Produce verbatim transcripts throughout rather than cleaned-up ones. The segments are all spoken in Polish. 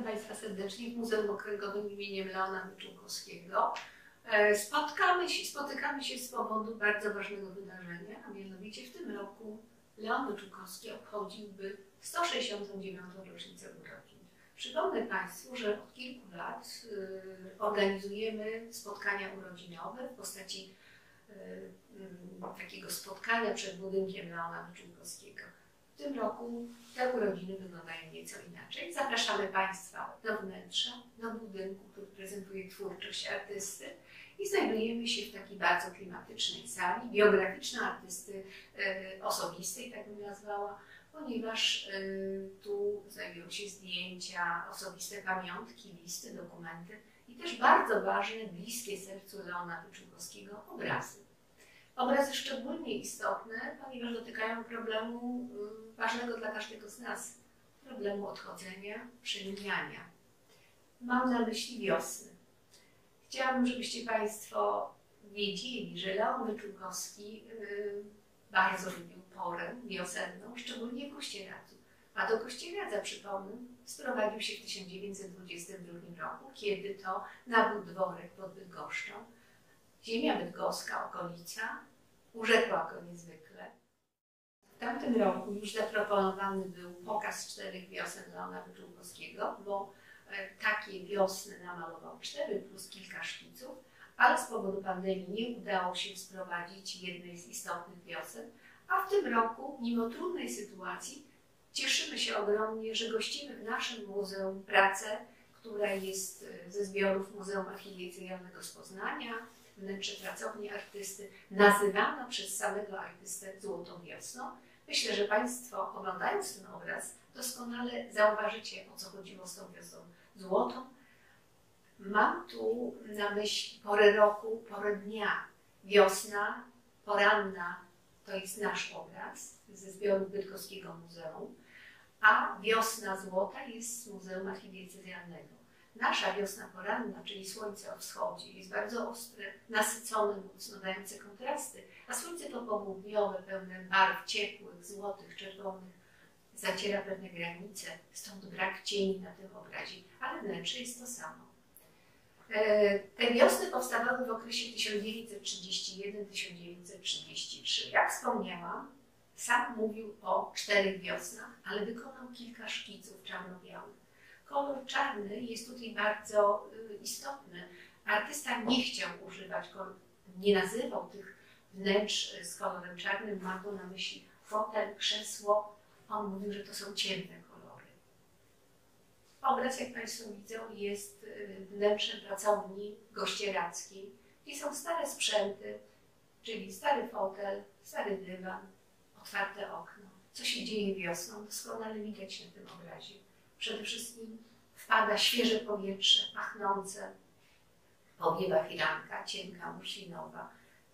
Państwa serdecznie w Muzeum Okręgowym imieniem Leona Wyczółkowskiego. Spotkamy się, spotykamy się z powodu bardzo ważnego wydarzenia, a mianowicie w tym roku Leon Wyczółkowski obchodziłby sto sześćdziesiątą dziewiątą rocznicę urodzin. Przypomnę Państwu, że od kilku lat y, organizujemy spotkania urodzinowe w postaci y, y, takiego spotkania przed budynkiem Leona Wyczółkowskiego. W tym roku te urodziny wyglądają nieco inaczej. Zapraszamy Państwa do wnętrza, do budynku, który prezentuje twórczość artysty i znajdujemy się w takiej bardzo klimatycznej sali, biograficznej artysty y, osobistej, tak bym nazwała, ponieważ y, tu znajdują się zdjęcia, osobiste pamiątki, listy, dokumenty i też bardzo ważne, bliskie sercu Leona Wyczółkowskiego obrazy. Obrazy szczególnie istotne, ponieważ dotykają problemu y, ważnego dla każdego z nas, problemu odchodzenia, przemijania. Mam na myśli wiosny. Chciałabym, żebyście Państwo wiedzieli, że Leon Wyczółkowski y, bardzo lubił porę wiosenną, szczególnie w Kościeradzu. A do Kościeradza, przypomnę, sprowadził się w tysiąc dziewięćset dwudziestym drugim roku, kiedy to nabył dworek pod Bydgoszczą. Ziemia bydgoska, okolica, urzekła go niezwykle. W tamtym roku już zaproponowany był pokaz czterech wiosen Leona Wyczółkowskiego, bo e, takie wiosny namalował cztery plus kilka szkiców, ale z powodu pandemii nie udało się sprowadzić jednej z istotnych wiosen, a w tym roku, mimo trudnej sytuacji, cieszymy się ogromnie, że gościmy w naszym muzeum pracę, która jest ze zbiorów Muzeum Archidiecezjalnego z Poznania, wnętrze pracowni artysty, nazywana przez samego artystę Złotą Wiosną. Myślę, że Państwo, oglądając ten obraz, doskonale zauważycie, o co chodziło z tą wiosną złotą. Mam tu na myśli porę roku, porę dnia. Wiosna, poranna to jest nasz obraz ze zbioru Bydgoskiego Muzeum, a wiosna złota jest z Muzeum Archidiecezjalnego. Nasza wiosna poranna, czyli słońce o wschodzie, jest bardzo ostre, nasycone, mocno dające kontrasty, a słońce to południowe, pełne barw ciepłych, złotych, czerwonych, zaciera pewne granice, stąd brak cieni na tym obrazie, ale wnętrze jest to samo. Te wiosny powstawały w okresie tysiąc dziewięćset trzydziesty pierwszy do tysiąc dziewięćset trzydziestego trzeciego. Jak wspomniałam, sam mówił o czterech wiosnach, ale wykonał kilka szkiców czarno-białych. Kolor czarny jest tutaj bardzo y, istotny. Artysta nie chciał używać, nie nazywał tych wnętrz z kolorem czarnym, ma tu na myśli fotel, krzesło. On mówił, że to są ciemne kolory. Obraz, jak Państwo widzą, jest y, wnętrzem pracowni gościeradzkiej, gdzie są stare sprzęty, czyli stary fotel, stary dywan, otwarte okno. Co się dzieje wiosną, doskonale widać na tym obrazie. Przede wszystkim wpada świeże powietrze, pachnące, powiewa firanka, cienka, muślinowa,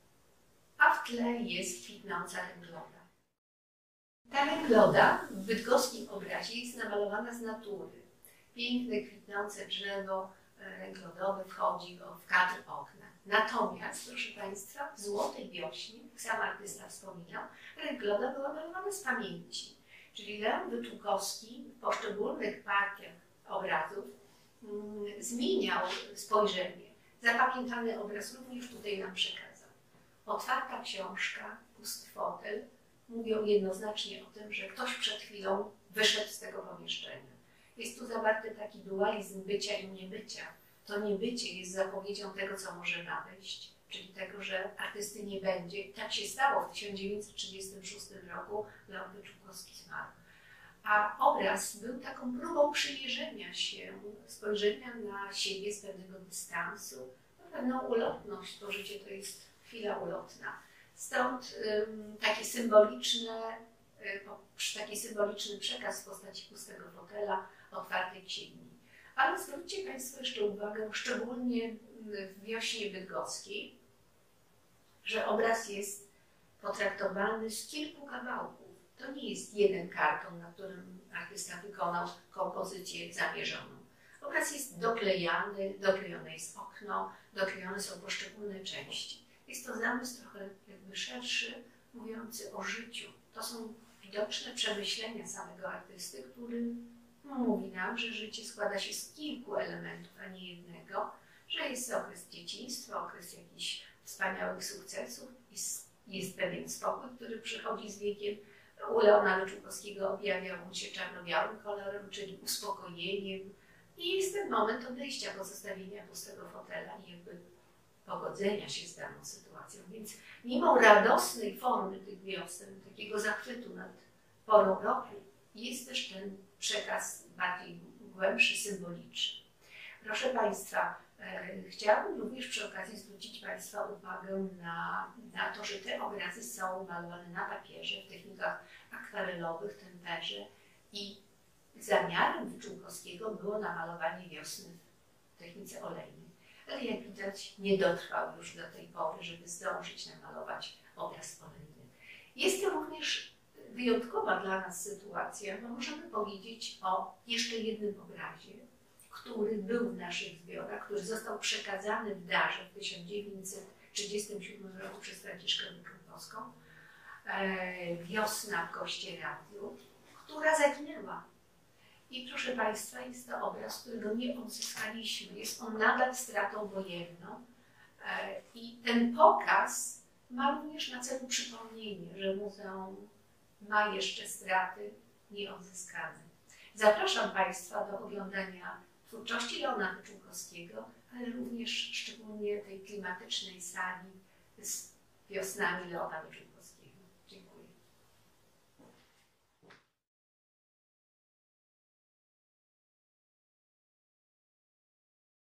a w tle jest kwitnąca ręgloda. Ta ręgloda w bydgoskim obrazie jest namalowana z natury. Piękne, kwitnące drzewo ręglodowe wchodzi w kadr okna. Natomiast, proszę Państwa, w Złotej Wiośnie, jak sam artysta wspominał, ręgloda była malowana z pamięci. Czyli Leon Wyczółkowski w poszczególnych partiach obrazów mm, zmieniał spojrzenie. Zapamiętany obraz również tutaj nam przekazał. Otwarta książka, pusty fotel mówią jednoznacznie o tym, że ktoś przed chwilą wyszedł z tego pomieszczenia. Jest tu zawarty taki dualizm bycia i niebycia. To niebycie jest zapowiedzią tego, co może nadejść, czyli tego, że artysty nie będzie. I tak się stało w tysiąc dziewięćset trzydziestym szóstym roku, Leon Wyczółkowski zmarł. A obraz był taką próbą przymierzenia się, spojrzenia na siebie z pewnego dystansu, na pewną ulotność, bo życie to jest chwila ulotna. Stąd um, takie symboliczne, y, taki symboliczny przekaz w postaci pustego fotela, otwartej księgi. Ale zwróćcie Państwo jeszcze uwagę, szczególnie w wiośnie bydgoskiej, że obraz jest potraktowany z kilku kawałków. To nie jest jeden karton, na którym artysta wykonał kompozycję zamierzoną. Obraz jest doklejany, doklejone jest okno, doklejone są poszczególne części. Jest to zamysł trochę jakby szerszy, mówiący o życiu. To są widoczne przemyślenia samego artysty, który mówi mówi nam, że życie składa się z kilku elementów, a nie jednego, że jest okres dzieciństwa, okres jakichś wspaniałych sukcesów, jest, jest pewien spokój, który przychodzi z wiekiem. U Leona Wyczółkowskiego objawiał mu się czarno-białym kolorem, czyli uspokojeniem. I jest ten moment odejścia, pozostawienia pustego fotela i jakby pogodzenia się z daną sytuacją. Więc mimo radosnej formy tych wiosen, takiego zachwytu nad porą roku, jest też ten przekaz bardziej głębszy, symboliczny. Proszę Państwa, e, chciałabym również przy okazji zwrócić Państwa uwagę na, na to, że te obrazy są malowane na papierze, w technikach akwarelowych, temperze i zamiarem Wyczółkowskiego było namalowanie wiosny w technice olejnej. Ale jak widać, nie dotrwał już do tej pory, żeby zdążyć namalować obraz olejny. Jest to również wyjątkowa dla nas sytuacja, bo możemy powiedzieć o jeszcze jednym obrazie, który był w naszych zbiorach, który został przekazany w darze w tysiąc dziewięćset trzydziestym siódmym roku przez Franciszkę Wyczółkowską, e, Wiosna w Kościeradiu, która zaginęła. I proszę Państwa, jest to obraz, którego nie odzyskaliśmy. Jest on nadal stratą wojenną. E, I ten pokaz ma również na celu przypomnienie, że muzeum ma jeszcze straty nieodzyskane. Zapraszam Państwa do oglądania twórczości Leona Wyczółkowskiego, ale również szczególnie tej klimatycznej sali z wiosnami Leona Wyczółkowskiego.